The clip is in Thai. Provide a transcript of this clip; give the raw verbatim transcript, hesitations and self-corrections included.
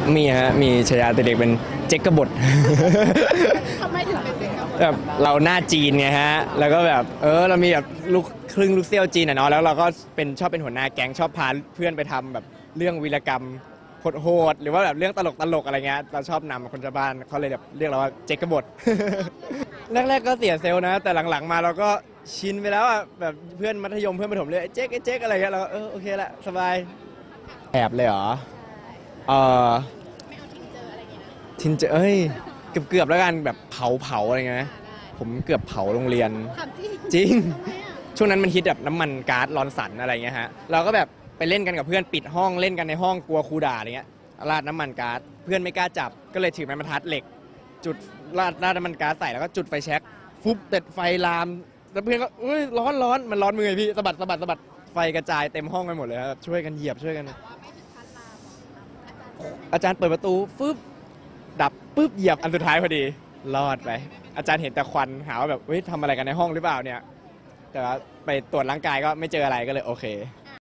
มีฮะมีฉายาแต่เด็กเป็นเจ๊กกบฏทำไมถึงเป็นเจ๊กกบฏแบบเราหน้าจีนไงฮะแล้วก็แบบเออเรามีแบบลูกครึ่งลูกเซี่ยวจีนอ่ะเนาะแล้วเราก็เป็นชอบเป็นหัวหน้าแก๊งชอบพาเพื่อนไปทำแบบเรื่องวีรกรรมโหดๆหรือว่าแบบเรื่องตลกตลกอะไรเงี้ยเราชอบนำคนชาวบ้านเขาเลยแบบเรียกเราว่าเจ๊กกบฏ แรกๆก็เสียเซลล์นะแต่หลังๆมาเราก็ชินไปแล้วอ่ะแบบเพื่อนมัธยมเพื่อนประถมเรียกไอ้เจ๊กไอ้เจ๊กอะไรเงี้ยเราเออโอเคละสบายแอบเลยเหรอเออไม่เอาทิงเจออะไรอย่างงี้นะทินเจเอ้ยเกือบเกือบแล้วกันแบบเผาเผาอะไรเงี้ยผมเกือบเผาโรงเรียนถามจริงจริงทำไมอ่ะช่วงนั้นมันฮิตแบบน้ำมันก๊าซร้อนสันอะไรเงี้ยฮะเราก็แบบไปเล่นกันกับเพื่อนปิดห้องเล่นกันในห้องกลัวครูด่าอะไรเงี้ยราดน้ำมันก๊าซเพื่อนไม่กล้าจับก็เลยถือไม้บรรทัดเหล็กจุดราดราดน้ำมันก๊าซใส่แล้วก็จุดไฟแช็กฟุบติดไฟลามแล้วเพื่อนก็เอ้ยร้อนร้อนมันร้อนมือพี่สะบัดสะบัดสะบัดไฟกระจายเต็มห้องไปหมดเลยครับช่วยกันเหยียบช่วยกันแต่ว่าไม่ถึงขั้นลามหรอกอาจารย์อาจารย์เปิดประตูฟึบดับปุ๊บเหยียบอันสุดท้ายพอดีรอดไปอาจารย์เห็นแต่ควันหาว่าแบบเฮ้ยทำอะไรกันในห้องหรือเปล่าเนี่ยแต่ว่าไปตรวจร่างกายก็ไม่เจออะไรก็เลยโอเค